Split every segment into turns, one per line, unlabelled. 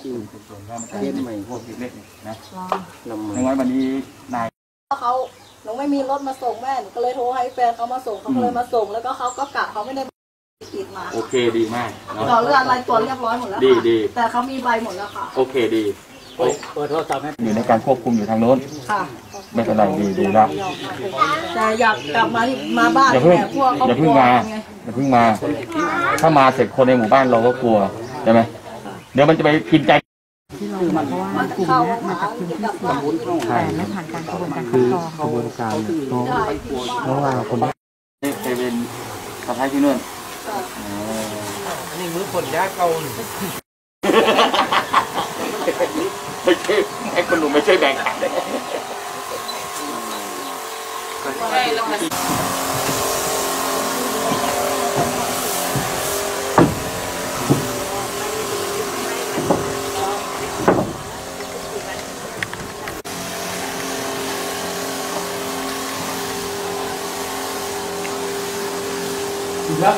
เย็นใหม่พวกเล็กๆนะดังนั้นวันนี้นาย
เขาหนูไม่มีรถมาส่งแม่หนูก็เลยโทรให้แฟนเขามาส่งเขาเลยมาส่งแล้วก็เขาก็กะเขาไม่ได้ติดมา
โอเคดีมาก
ต่อเรื่องอะไรตัวเรียบร้อยหมดแล้ว
ดี
แต่เขามีใบหมดแล้วค่ะ
โอเคดีเปิดโทรศัพท์ให้อยู่ในการควบคุมอยู่ทางโน้น
ค่ะ
ไม่เป็นไรดีแล้ว
แต่อยากกลับมาบ้านแต่พวกเขา
อย่าเพิ่งมาถ้ามาเสร็จคนในหมู่บ้านเราก็กลัวใช่ไหมเดี๋ยวมันจะไปกินใจ
ที่เราเพราะว่ากลุ่มนี้มาจากพื้นที่เสี่ยงแต่ไม่ผ่านการกระบวนการคัดกรอง
กระบวนการเพราะว่าคนนี้เคยเป็นสะพ้ายที่นู่น
อันนี้มือคนย้ายเก่า
ไม่ใช่ไอ้คนหนุ่มไม่ใช่แบ่งกันเรา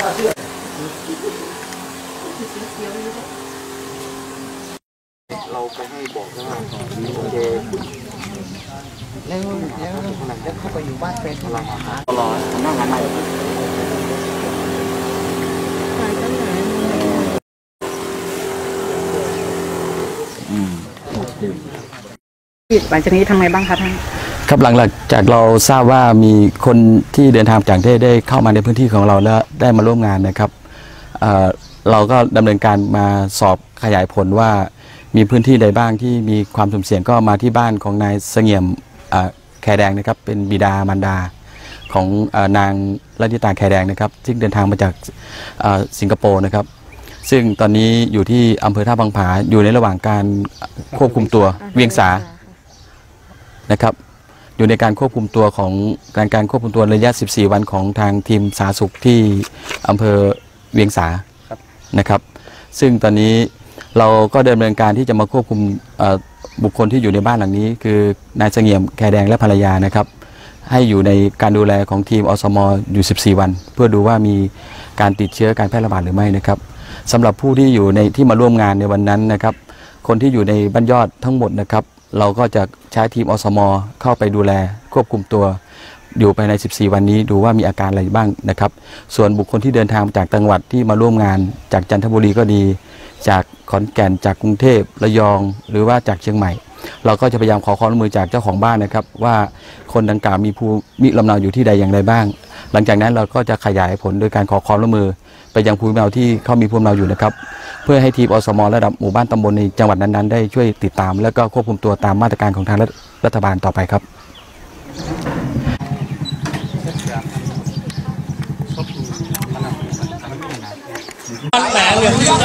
ไปให้บอกว่าโอเค
แล้วหลังจากเข้าไปอยู่บ้านเป็นพลังงาน
ตลอดนั่งหันหน้า
หลังจากนี้ทำไงบ้างคะท่าน
ครับหลังจากเราทราบว่ามีคนที่เดินทางจากได้เข้ามาในพื้นที่ของเราแล้วได้มาร่วมงานนะครับเราก็ดำเนินการมาสอบขยายผลว่ามีพื้นที่ใดบ้างที่มีความสุ่มเสี่ยงก็มาที่บ้านของนายเสงี่ยมแคแดงนะครับเป็นบิดามารดาของนางรัตนิตาแคแดงนะครับซึ่งเดินทางมาจากสิงคโปร์นะครับซึ่งตอนนี้อยู่ที่อำเภอท่าบางผาอยู่ในระหว่างการควบคุมตัวเวียงสานะครับอยู่ในการควบคุมตัวของการควบคุมตัวระยะ14 วันของทางทีมสาธารณสุขที่อำเภอเวียงสานะครับซึ่งตอนนี้เราก็ดำเนินการที่จะมาควบคุมบุคคลที่อยู่ในบ้านหลังนี้คือนายเสงี่ยมแคแดงและภรรยานะครับให้อยู่ในการดูแลของทีมอสมอยู่14 วันเพื่อดูว่ามีการติดเชื้อการแพร่ระบาดหรือไม่นะครับสำหรับผู้ที่อยู่ในที่มาร่วมงานในวันนั้นนะครับคนที่อยู่ในบ้านยอดทั้งหมดนะครับเราก็จะใช้ทีมอสมเข้าไปดูแลควบคุมตัวอยู่ภายใน14 วันนี้ดูว่ามีอาการอะไรบ้างนะครับส่วนบุคคลที่เดินทางจากจังหวัดที่มาร่วมงานจากจันทบุรีก็ดีจากขอนแก่นจากกรุงเทพระยองหรือว่าจากเชียงใหม่เราก็จะพยายามขอความร่วมมือจากเจ้าของบ้านนะครับว่าคนดังกล่าวมีภูมิลำเนาอยู่ที่ใดอย่างไรบ้างหลังจากนั้นเราก็จะขยายผลโดยการขอความร่วมมือไปยังภูมิลำเนาที่เขามีภูมิลำเนาอยู่นะครับเพื่อให้ทีมอสมระดับหมู่บ้านตำบลในจังหวัดนั้นๆได้ช่วยติดตามและก็ควบคุมตัวตามมาตรการของทางรัฐบาลต่อไปครับ
แหมเหลืองใคร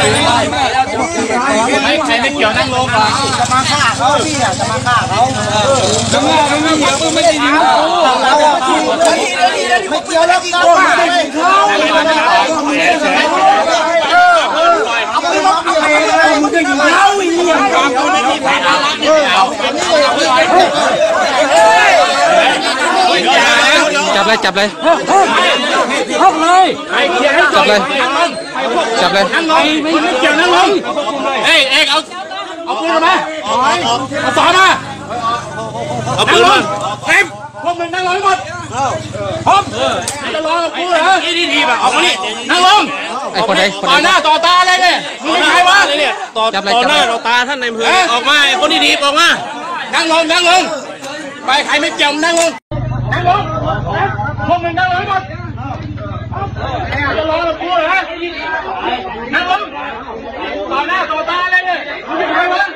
ไม่เกี่ยวนั่งลงก่อนจะมาฆ่าเขาพี่อ่ะจะมาฆ่าเขาจะมาไม่เกี่ยวไม่ได้ยิงเขาไม่เกี่ยวแล้วก็ไม่ได้ยิงเขาเอาไปล็อกเอาไปมึงจะยิงเขาอีกอย่าง
จับเลยจับเลย
ห้องเลย
จับเลยจับเลย
นั่งลงไม่เกี่ยวนั่งลงเอกเอาปืนมาเอาสอนมาเอาปืนมาเต็มพวกมึงนั่งลงให้หมดพร้อมจะรอกูเหรอนี่ทีแบบเอามานี่นั่งลงต่อหน้าต่อตาอะไรเนี่ยมึงเป็นใครวะต่อหน้าต่อตาท่านในอำเภอออกมาคนดีๆออกมานั่งลงไปใครไม่เกี่ยวนั่งลงพวกมึงนั่งลงให้หมดจะรอกูเหรอนั่งลงต่อหน้าต่อตาอะไรเนี่ยมึงเป็นใครวะ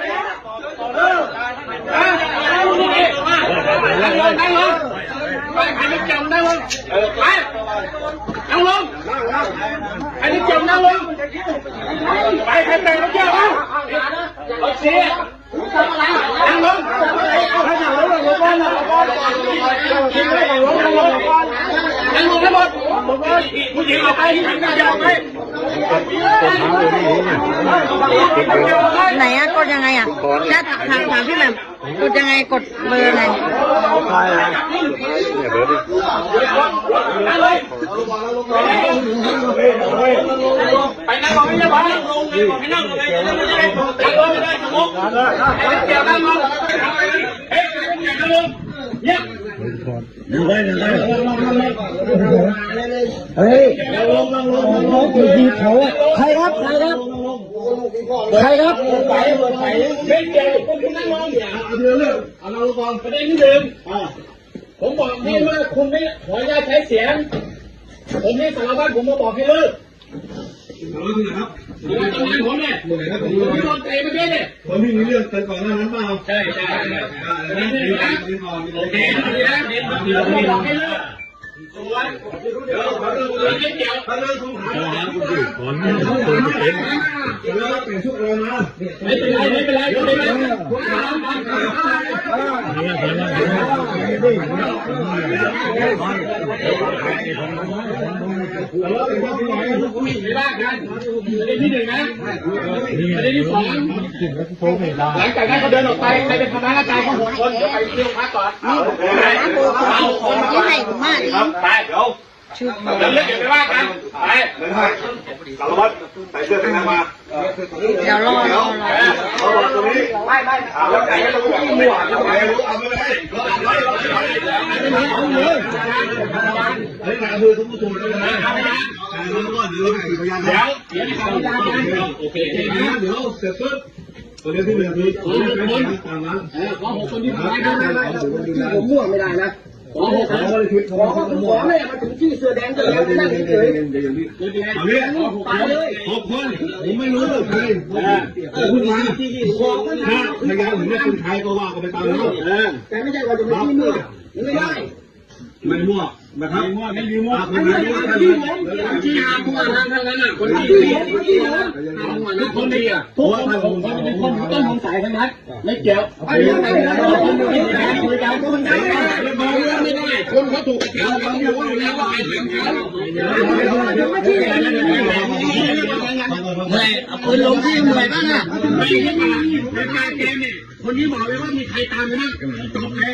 นั่งลงไปใครไม่เกี่ยวนั่งลงไปนั่งลงใครไม่เกี่ยวนั่งลงไปใครแต่งไม่เกี่ยวนะรถเสียนั่งลงนั่งลงให้หมดผู้หญิงออกไปผู้หญิงออกไป
ไหนอะกดยังไงอะถ้าถามพี่แหม่มกดยังไงกดเบอร์ไหน
ไปนั่งลงไม่ได้ไปนั่งลงไม่ได้เกี่ยวนั่งลงเฮ้ยนั่งลงเงียบ
เฮ้ยลงทีเขาใครครับใครครับ
ไม่เกี่ยวคุณนั่งลงเอาเรื่องเอาเราลงประเด็นที่หนึ่งผมบอกให้ว่าคุณไม่ขออนุญาตใช้เสียงผมให้สารวัตรผมมาบอกให้เลิกครับดูว่าตำแหน่งผมเนี่ยผมโดนเตะเมื่อกี้เนี่ยผมมีเรื่องกันก่อนหน้านั้นเปล่าใช่โอเคนะผมบอกให้เลิกเดี๋ยวไม่เกี่ยวถ้าเรื่องของหาก่อนไม่เป็นชุดเลยนะไม่เป็นไรไม่ว่ากันประเด็นที่หนึ่งนะประเด็นที่สองหลังจากนั้นเขาเดินออกไปใครเป็นทำร้ายร่างกายเขา6 คนเดี๋ยวไปเที่ยวพักก่อนเอาคนมาไปไปเดี๋ยวเรื่องเดี๋ยวไปว่ากันไปสารวัตรใส่เสื้อสีน้ำมา
เดี๋ยวรอ
ตรงนี้ไม่แล้วไก่ตรงนี้มั่วเอาไม่ได้เฮ้ยนายคือสมมุติตัวเลยนะเดี๋ยวโอเคเดี๋ยวเสร็จปุ๊บตัวนี้ที่1คือคนตามนั้นขอ6 คนที่ทำร้ายกันผมมั่วไม่ได้นะขอ6 คนเลยขอแม่มาถึงที่เสื้อแดงจะแล้วนั่งเฉยๆไปเลย6 คนผมไม่รู้เลยคุณมาถ้าพยานผมไม่คุณใครก็ว่าก็ไปตามนั้นแต่ไม่ใช่ว่าจะไม่มั่วไม่ได้ไม่มั่วนะครับไม่มีมั่วคนที่มั่วทั้งนั้นน่ะคนที่ทุกคนดีอ่ะทุกคนเป็นคนต้นสงสัยทั้งนั้นไม่เกี่ยวไม่ได้คุยกันไม่ได้คนเขาถูกเกี่ยวเขารู้แล้วว่าใครทำกันไม่เอาปืนลงที่หน่วยบ้างอ่ะไม่ใช่มาเป็นการเกมเนี่ยคนนี้บอกเลยว่ามีใครตามไหมนะจบเลย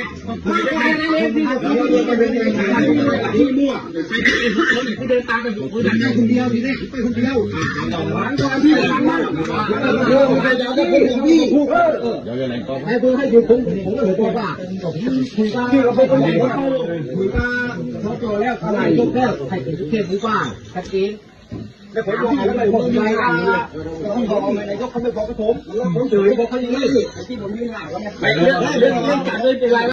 ที่มั่วไปทุกคนเขาเดินตามไปคนเดินคนเดียวทีนี้ไปคนเดียวหลังจากที่หลังมาเรื่องใครจะได้คนของพี่ให้เพื่อให้ดูผมก็เลยบอกว่าคุยกันที่เราไปคนเดียวคุยกันเขาโตแล้วอะไรยกแค่ใครเป็นทุกเทศหรือเปล่าชัดเจนแล้วผมบอกอะไรผมไม่ได้ผมบอกอะไรก็เขาไม่บอกกับผมเฉยบอกเขาอย่างนี้ที่ผมยืนห่างแล้วไปเรื่องการเลยเป็นไร